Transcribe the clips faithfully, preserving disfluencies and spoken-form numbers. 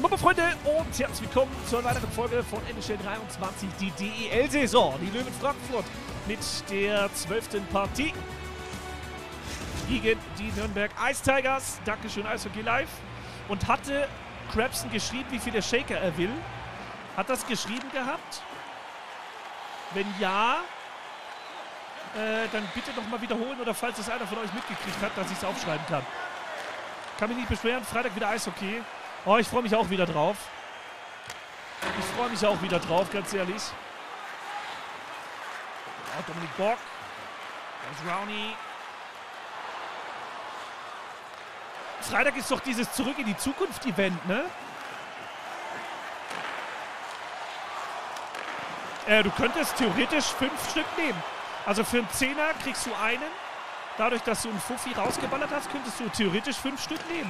Moin Freunde und herzlich willkommen zu einer weiteren Folge von N H L dreiundzwanzig, die D E L-Saison. Die Löwen Frankfurt mit der zwölften Partie gegen die Nürnberg Ice Tigers. Dankeschön Eishockey Live. Und hatte Crabson geschrieben, wie viele Shaker er will? Hat das geschrieben gehabt? Wenn ja, äh, dann bitte nochmal wiederholen oder falls es einer von euch mitgekriegt hat, dass ich es aufschreiben kann. Kann mich nicht beschweren, Freitag wieder Eishockey. Oh, ich freue mich auch wieder drauf. Ich freue mich auch wieder drauf, ganz ehrlich. Oh, Dominik Bock. Da ist Rowney. Freitag ist doch dieses Zurück in die Zukunft-Event, ne? Äh, du könntest theoretisch fünf Stück nehmen. Also für einen Zehner kriegst du einen. Dadurch, dass du einen Fuffi rausgeballert hast, könntest du theoretisch fünf Stück nehmen.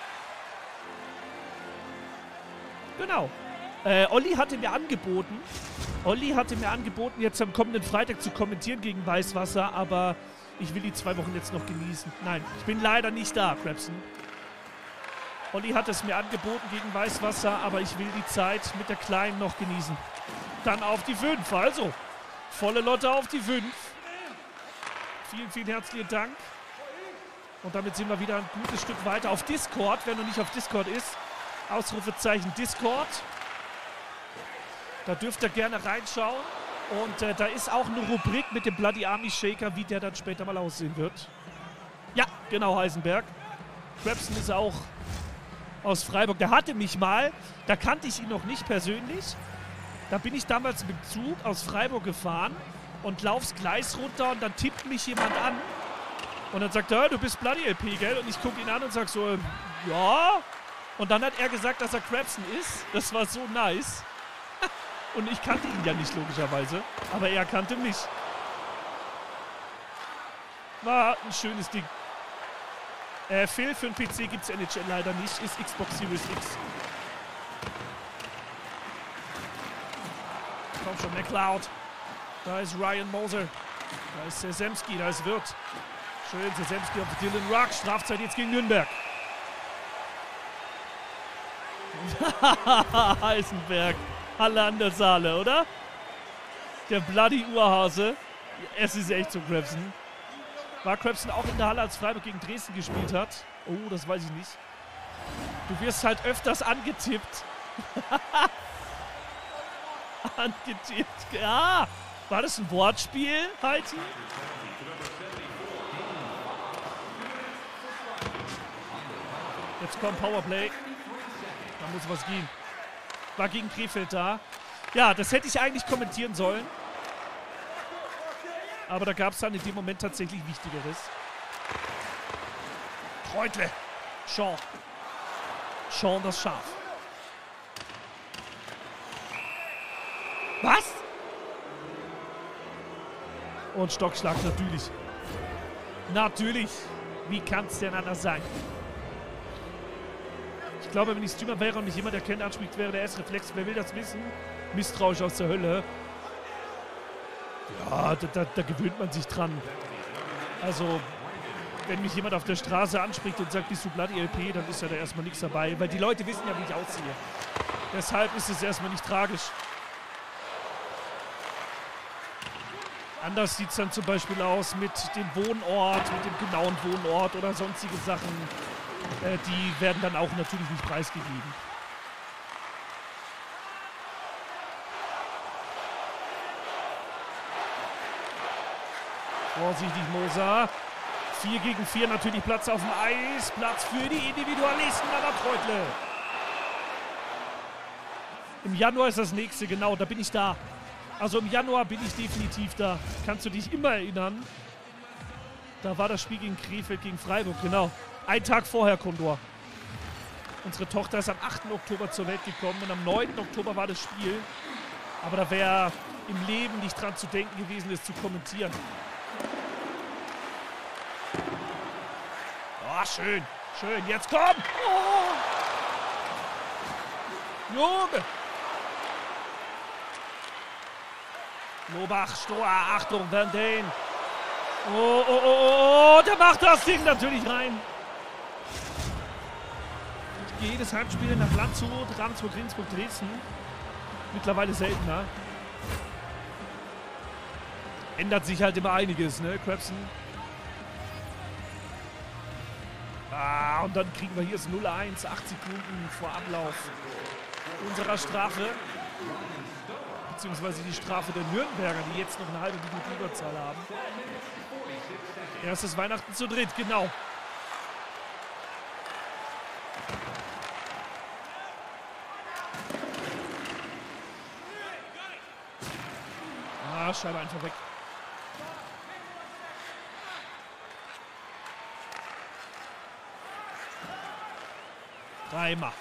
Genau. Äh, Olli hatte mir angeboten, Olli hatte mir angeboten, jetzt am kommenden Freitag zu kommentieren gegen Weißwasser, aber ich will die zwei Wochen jetzt noch genießen. Nein, ich bin leider nicht da, Crabson. Olli hat es mir angeboten gegen Weißwasser, aber ich will die Zeit mit der Kleinen noch genießen. Dann auf die fünf, also. Volle Lotte auf die fünf. Vielen, vielen herzlichen Dank. Und damit sind wir wieder ein gutes Stück weiter auf Discord, wenn du nicht auf Discord ist. Ausrufezeichen Discord. Da dürft ihr gerne reinschauen. Und äh, da ist auch eine Rubrik mit dem Bloody Army Shaker, wie der dann später mal aussehen wird. Ja, genau, Heisenberg. Crabson ist auch aus Freiburg. Der hatte mich mal, da kannte ich ihn noch nicht persönlich. Da bin ich damals mit dem Zug aus Freiburg gefahren und lauf's Gleis runter und dann tippt mich jemand an. Und dann sagt er, du bist Bloody L P, gell? Und ich gucke ihn an und sag so, ja. Und dann hat er gesagt, dass er Crabson ist. Das war so nice. Und ich kannte ihn ja nicht, logischerweise. Aber er kannte mich. War ein schönes Ding. Äh, Phil, für den P C gibt es N H L leider nicht. Ist Xbox Series X. Komm schon, McLeod. Da ist Ryan Moser. Da ist Sesemski, da ist Wirth. Schön, Sesemski auf Dylan Ruck. Strafzeit jetzt gegen Nürnberg. Heisenberg. Halle an der Saale, oder? Der Bloody Urhase. Es ist echt so, Crabson. War Crabson auch in der Halle, als Freiburg gegen Dresden gespielt hat? Oh, das weiß ich nicht. Du wirst halt öfters angetippt. Angetippt. Ja. War das ein Wortspiel, Heidi? Jetzt kommt Powerplay. Da muss was gehen. War gegen Krefeld da. Ja, das hätte ich eigentlich kommentieren sollen. Aber da gab es dann in dem Moment tatsächlich Wichtigeres. Treutle. Sean. Sean das Schaf. Was? Und Stockschlag natürlich. Natürlich. Wie kann es denn anders sein? Ich glaube, wenn ich Streamer wäre und mich jemand erkennt, anspricht, wäre der S-Reflex. Wer will das wissen? Misstrauisch aus der Hölle. Ja, da, da, da gewöhnt man sich dran. Also, wenn mich jemand auf der Straße anspricht und sagt, bist du Bloody L P, dann ist ja da erstmal nichts dabei. Weil die Leute wissen ja, wie ich ausziehe. Deshalb ist es erstmal nicht tragisch. Anders sieht es dann zum Beispiel aus mit dem Wohnort, mit dem genauen Wohnort oder sonstige Sachen. Äh, die werden dann auch natürlich nicht preisgegeben. Vorsichtig Moser. vier gegen vier natürlich Platz auf dem Eis. Platz für die Individualisten, aber Treutle. Im Januar ist das nächste, genau, da bin ich da. Also im Januar bin ich definitiv da. Kannst du dich immer erinnern? Da war das Spiel gegen Krefeld, gegen Freiburg, genau. Ein Tag vorher, Kondor. Unsere Tochter ist am achten Oktober zur Welt gekommen und am neunten Oktober war das Spiel. Aber da wäre im Leben nicht dran zu denken gewesen, es zu kommentieren. Oh, schön, schön. Jetzt komm! Oh. Junge! Lobach, Stoa, Achtung, Van Dane. Oh, oh, oh, oh, oh, der macht das Ding natürlich rein. jedes Heimspiel nach Landshut, Ravensburg, Regensburg, Dresden. Mittlerweile seltener. Ändert sich halt immer einiges, ne, Crabson? Ah, und dann kriegen wir hier das null eins, acht Sekunden vor Ablauf unserer Strafe. Beziehungsweise die Strafe der Nürnberger, die jetzt noch eine halbe Minute Überzahl haben. Erstes Weihnachten zu dritt, genau. Ah, Scheibe einfach weg. Reimer.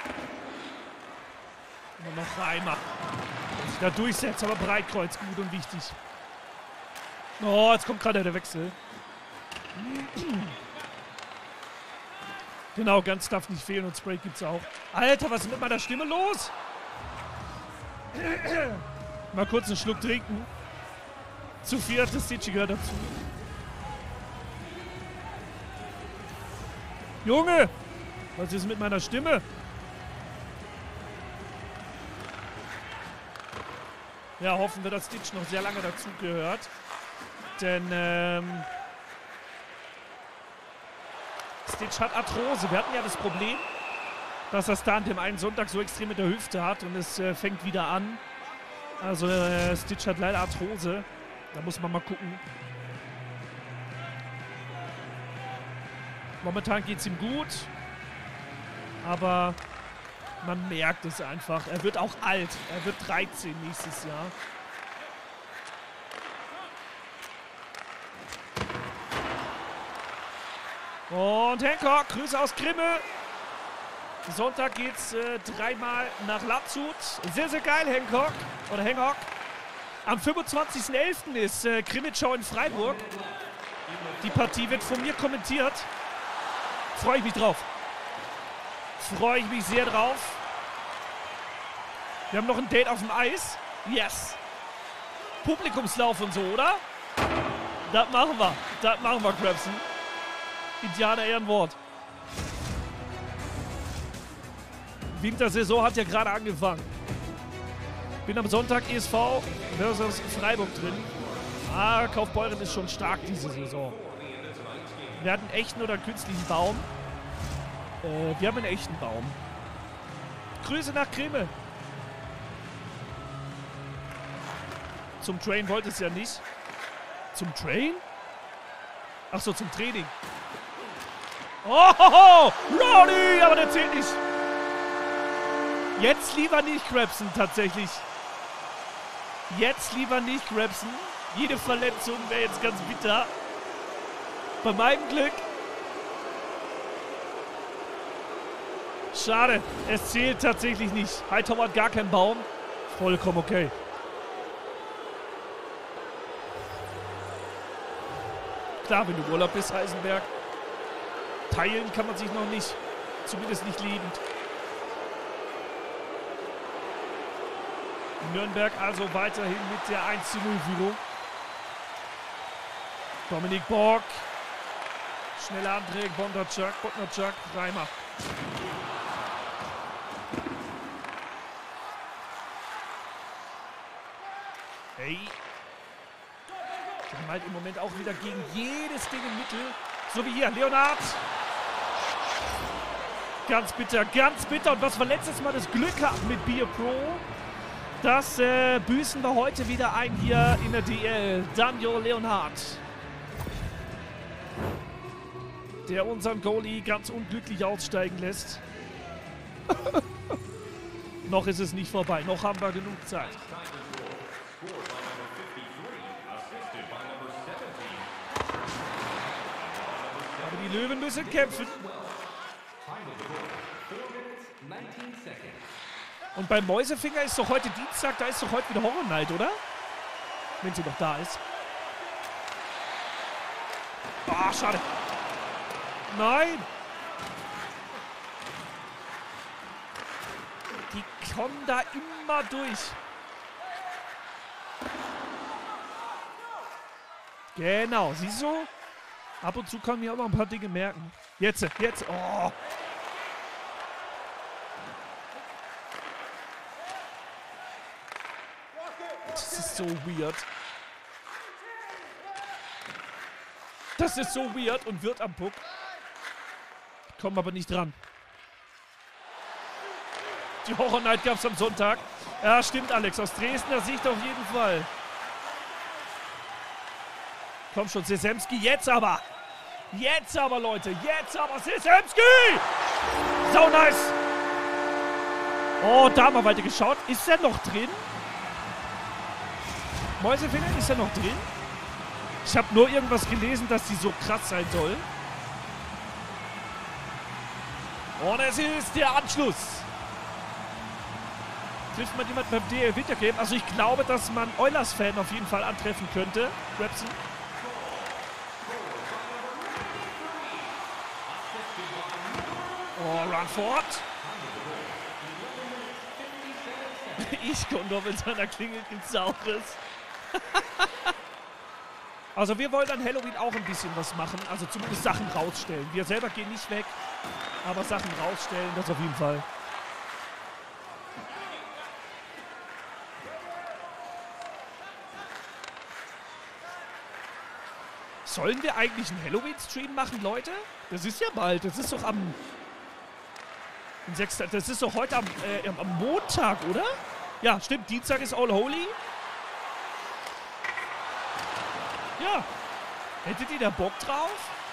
Immer noch Reimer. Der sich da durchsetzt, aber Breitkreuz gut und wichtig. Oh, jetzt kommt gerade der Wechsel. Genau, ganz darf nicht fehlen und Spray gibt's auch. Alter, was ist mit meiner Stimme los? Mal kurz einen Schluck trinken. Zu viert, das Stitchy gehört dazu. Junge! Was ist mit meiner Stimme? Ja, hoffen wir, dass Stitch noch sehr lange dazu gehört. Denn, ähm... Stitch hat Arthrose. Wir hatten ja das Problem, dass er da an dem einen Sonntag so extrem mit der Hüfte hat und es äh, fängt wieder an. Also, äh, Stitch hat leider Arthrose. Da muss man mal gucken. Momentan geht es ihm gut. Aber man merkt es einfach. Er wird auch alt. Er wird dreizehn nächstes Jahr. Und Hancock, Grüße aus Grimme. Sonntag geht's äh, dreimal nach Landshut. Sehr, sehr geil, Hancock. Oder Hancock. Am fünfundzwanzigsten elften ist äh, Krimitschau in Freiburg. Die Partie wird von mir kommentiert. Freue ich mich drauf. Freue ich mich sehr drauf. Wir haben noch ein Date auf dem Eis. Yes. Publikumslauf und so, oder? Das machen wir. Das machen wir, Crabson. Indianer Ehrenwort. Wintersaison hat ja gerade angefangen. Bin am Sonntag E S V versus Freiburg drin. Ah, Kaufbeuren ist schon stark diese Saison. Wir hatten einen echten oder einen künstlichen Baum. Äh, wir haben einen echten Baum. Grüße nach Grimme. Zum Train wollte es ja nicht. Zum Train? Achso, zum Training. Oh, ho, ho, Rowdy, aber der zählt nicht. Jetzt lieber nicht Crabson, tatsächlich. Jetzt lieber nicht Crabson. Jede Verletzung wäre jetzt ganz bitter. Bei meinem Glück. Schade, es zählt tatsächlich nicht. Hightower hat gar keinen Baum. Vollkommen okay. Klar, wenn du Urlaub bist, Heisenberg. Teilen kann man sich noch nicht. Zumindest nicht lebend. Nürnberg also weiterhin mit der eins zu null Führung. Dominik Borg. Schneller Anträge, Bondarczak, Bodnarczak, Reimer. Hey. Die haben halt im Moment auch wieder gegen jedes Ding im Mittel. So wie hier, Leonhard. Ganz bitter, ganz bitter. Und was wir letztes Mal das Glück hatten mit Beer Pro, das äh, büßen wir heute wieder ein hier in der D L. Daniel Leonhard. Der unseren Goalie ganz unglücklich aussteigen lässt. Noch ist es nicht vorbei. Noch haben wir genug Zeit. Aber die Löwen müssen kämpfen. Und bei Mäusefinger ist doch heute Dienstag, da ist doch heute wieder Horror Night, oder? Wenn sie noch da ist. Ah, schade. Nein! Die kommen da immer durch. Genau, siehst du? Ab und zu kann mir auch noch ein paar Dinge merken. Jetzt, jetzt, oh. ist so weird. Das ist so weird und wird am Puck. Kommen aber nicht dran. Die Horror Night gab es am Sonntag. Ja, stimmt, Alex. Aus Dresdner Sicht auf jeden Fall. Komm schon, Sesemski. Jetzt aber. Jetzt aber, Leute. Jetzt aber, Sesemski. So nice. Oh, da haben wir weiter geschaut. Ist er noch drin? Mäusefinger, ist er noch drin? Ich habe nur irgendwas gelesen, dass die so krass sein soll. Und es ist der Anschluss. Trifft man jemand beim D L Wintergame? Also ich glaube, dass man Oilers-Fan auf jeden Fall antreffen könnte. Grabson. Oh, Runford. Ich komme doch mit seiner Klingel ins Saures. Also wir wollen an Halloween auch ein bisschen was machen. Also zumindest Sachen rausstellen. Wir selber gehen nicht weg. Aber Sachen rausstellen, das auf jeden Fall. Sollen wir eigentlich einen Halloween-Stream machen, Leute? Das ist ja bald. Das ist doch am... sechsten Das ist doch heute am, äh, am Montag, oder? Ja, stimmt. Dienstag ist All Holy. Ja. Hättet ihr da Bock drauf?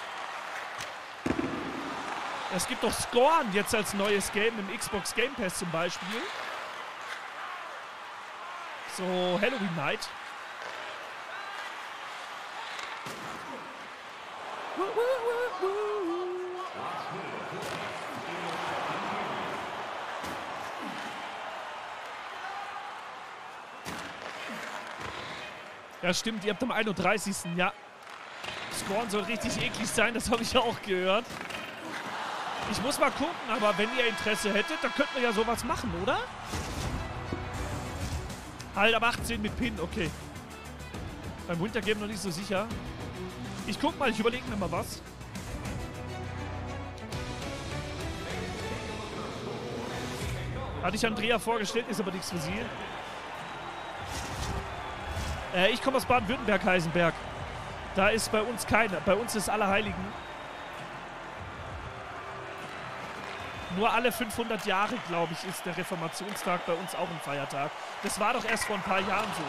Es gibt doch Scorn jetzt als neues Game im Xbox Game Pass zum Beispiel. So, Halloween Night. Ja, stimmt, ihr habt am einunddreißigsten Ja. Scorn soll richtig eklig sein, das habe ich ja auch gehört. Ich muss mal gucken, aber wenn ihr Interesse hättet, dann könnten wir ja sowas machen, oder? Halt, ab achtzehn mit Pin, okay. Beim Wintergame noch nicht so sicher. Ich guck mal, ich überlege mir mal was. Hatte ich Andrea vorgestellt, ist aber nichts für sie. Äh, ich komme aus Baden-Württemberg, Heisenberg. Da ist bei uns keine. Bei uns ist Allerheiligen. Nur alle fünfhundert Jahre, glaube ich, ist der Reformationstag bei uns auch ein Feiertag. Das war doch erst vor ein paar Jahren so.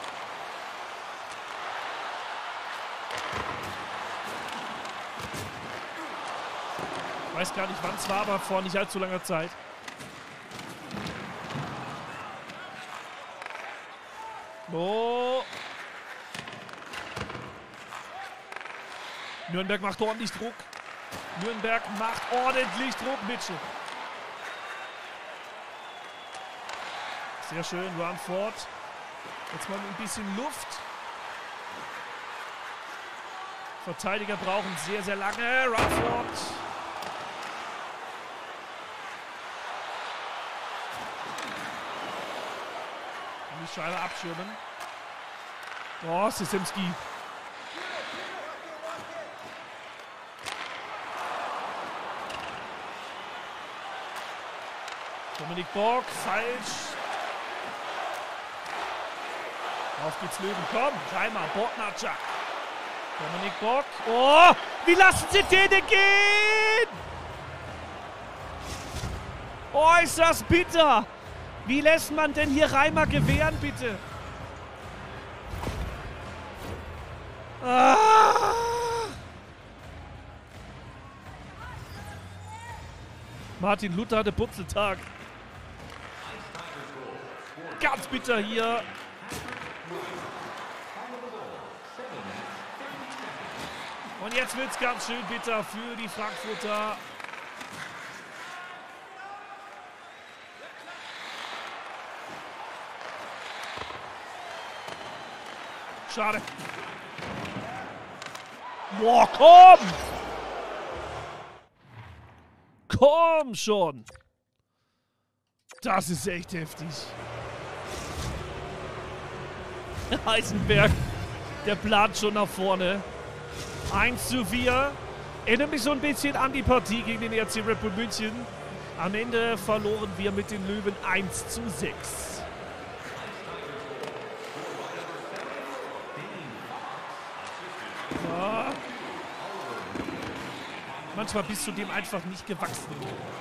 Ich weiß gar nicht, wann es war, aber vor nicht allzu langer Zeit. Oh. Nürnberg macht ordentlich Druck. Nürnberg macht ordentlich Druck, Mitchell. Sehr schön, Runford. Jetzt mal ein bisschen Luft. Verteidiger brauchen sehr, sehr lange. Runford. Die Scheibe abschirmen. Oh, Sesemski. Dominik Borg, falsch. Auf geht's Löwen, komm. Reimer, Bortnatschak. Dominik Borg. Oh, wie lassen sie den denn gehen? Oh, ist das bitter. Wie lässt man denn hier Reimer gewähren, bitte? Ah. Martin Luther hatte Putzeltag. Ganz bitter hier. Und jetzt wird es ganz schön bitter für die Frankfurter. Schade. Boah, komm! Komm schon! Das ist echt heftig. Heisenberg, der plant schon nach vorne. eins zu vier. Erinnert mich so ein bisschen an die Partie gegen den R C Red Bull München. Am Ende verloren wir mit den Löwen eins zu sechs. Manchmal bist du dem einfach nicht gewachsen.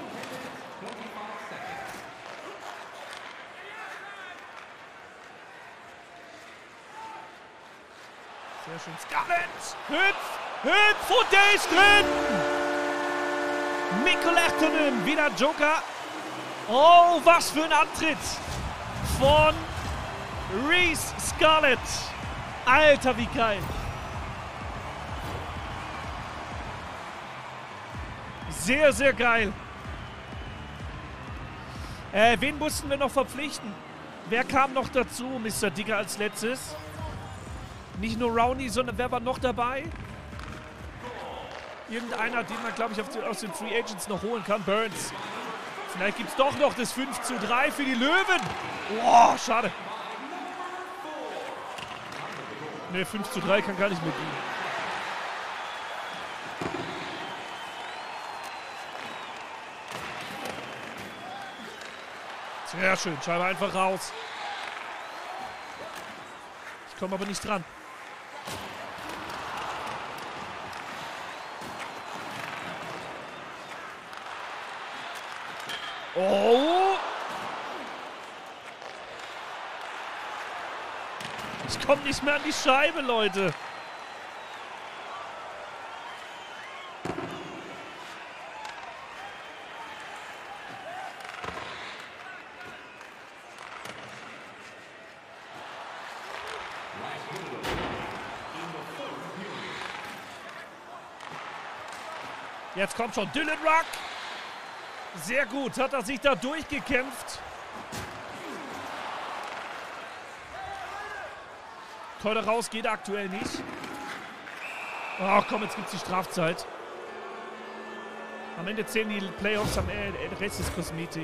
Sehr schön. Scarlett! Hüpf! Hüpf! Und der ist drin! Mikko Lehtonen, wieder Joker. Oh, was für ein Antritt von Reese Scarlett. Alter, wie geil. Sehr, sehr geil. Äh, wen mussten wir noch verpflichten? Wer kam noch dazu, Mister Digger, als letztes? Nicht nur Rowney, sondern wer war noch dabei? Irgendeiner, den man, glaube ich, auf die, aus den Free Agents noch holen kann. Burns. Vielleicht gibt es doch noch das fünf zu drei für die Löwen. Boah, schade. Ne, fünf zu drei kann gar nicht mehr gehen. Sehr schön, Scheibe einfach raus. Ich komme aber nicht dran. Oh! Ich komme nicht mehr an die Scheibe, Leute. Jetzt kommt schon Dylan Ruck. Sehr gut, hat er sich da durchgekämpft. Keule raus geht aktuell nicht. Oh komm, jetzt gibt es die Strafzeit. Am Ende zählen die Playoffs, am Ende, der Rest ist Kosmetik.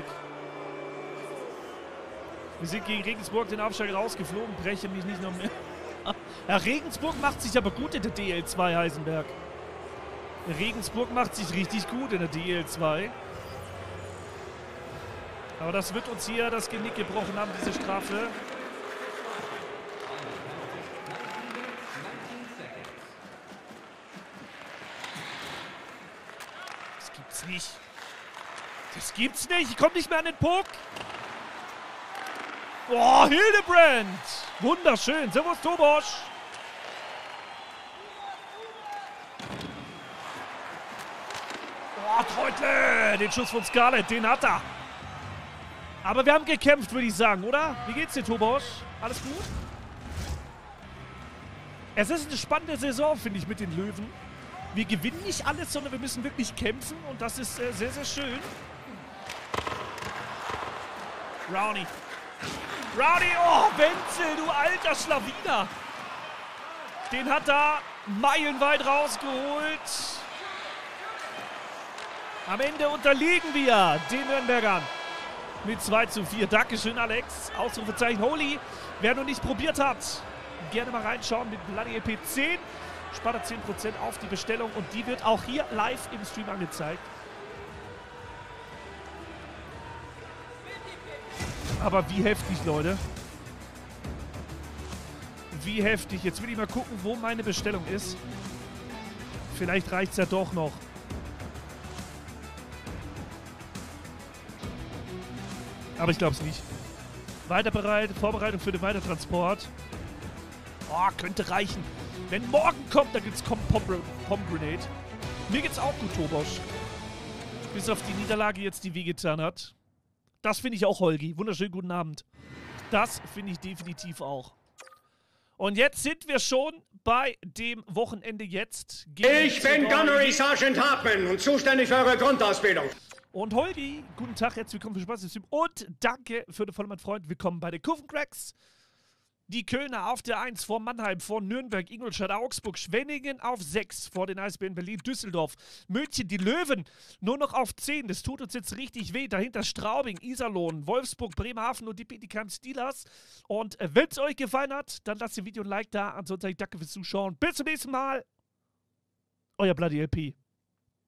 Wir sind gegen Regensburg den Abschlag rausgeflogen, breche mich nicht noch mehr. Ja, Regensburg macht sich aber gut in der D L zwei, Heisenberg. Regensburg macht sich richtig gut in der D L zwei. Aber das wird uns hier das Genick gebrochen haben, diese Strafe. Das gibt's nicht. Das gibt's nicht. Ich komme nicht mehr an den Puck. Oh, Hildebrand. Wunderschön. Servus, Tobosch. Oh, Treutle. Den Schuss von Scarlett, den hat er. Aber wir haben gekämpft, würde ich sagen, oder? Wie geht's dir, Tobosch? Alles gut? Es ist eine spannende Saison, finde ich, mit den Löwen. Wir gewinnen nicht alles, sondern wir müssen wirklich kämpfen. Und das ist äh, sehr, sehr schön. Rowney. Rowney, oh, Wenzel, du alter Schlawiner. Den hat er meilenweit rausgeholt. Am Ende unterliegen wir den Nürnbergern. Mit zwei zu vier. Dankeschön, Alex. Ausrufezeichen Holy. Wer noch nicht probiert hat, gerne mal reinschauen mit Bloody L P zehn. Spart er zehn Prozent auf die Bestellung und die wird auch hier live im Stream angezeigt. Aber wie heftig, Leute. Wie heftig. Jetzt will ich mal gucken, wo meine Bestellung ist. Vielleicht reicht es ja doch noch. Aber ich glaube es nicht. Weiterbereit, Vorbereitung für den Weitertransport. Oh, könnte reichen. Wenn morgen kommt, dann gibt es Pomgrenade. Mir geht's auch gut, Tobosch. Bis auf die Niederlage jetzt, die wehgetan hat. Das finde ich auch, Holgi. Wunderschönen guten Abend. Das finde ich definitiv auch. Und jetzt sind wir schon bei dem Wochenende jetzt. Ich bin Gunnery Sergeant Hartman und zuständig für eure Grundausbildung. Und Holgi, guten Tag, herzlich willkommen für Spaß im Stream und danke für den Follow, mein Freund. Willkommen bei den Kurvencracks. Die Kölner auf der eins vor Mannheim, vor Nürnberg, Ingolstadt, Augsburg, Schwenningen auf sechs vor den Eisbären Berlin, Düsseldorf, München, die Löwen nur noch auf zehn. Das tut uns jetzt richtig weh. Dahinter Straubing, Iserlohn, Wolfsburg, Bremerhaven und die Bietigheim Steelers. Und äh, wenn es euch gefallen hat, dann lasst dem Video ein Like da. Ansonsten danke fürs Zuschauen. Bis zum nächsten Mal. Euer Bloody L P.